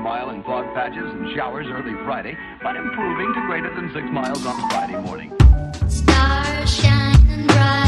mile in fog patches and showers early Friday, but improving to greater than 6 miles on Friday morning. Stars shining bright.